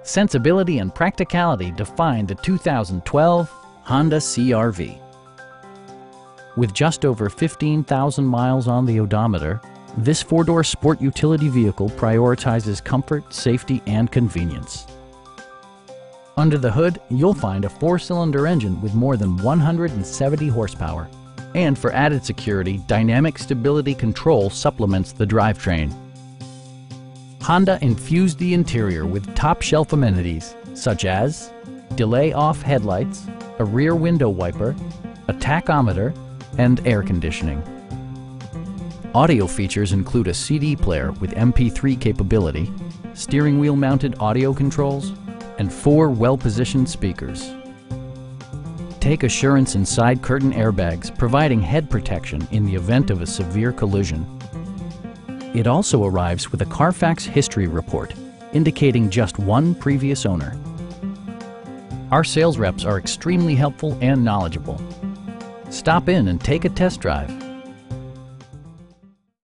Sensibility and practicality define the 2012 Honda CR-V. With just over 15,000 miles on the odometer, this four-door sport utility vehicle prioritizes comfort, safety, and convenience. Under the hood, you'll find a four-cylinder engine with more than 170 horsepower. And for added security, dynamic stability control supplements the drivetrain. Honda infused the interior with top-shelf amenities such as delay-off headlights, a rear window wiper, a tachometer, and air conditioning. Audio features include a CD player with MP3 capability, steering wheel mounted audio controls, and 4 well-positioned speakers. Take assurance in side curtain airbags, providing head protection in the event of a severe collision. It also arrives with a Carfax history report, indicating just one previous owner. Our sales reps are extremely helpful and knowledgeable. Stop in and take a test drive.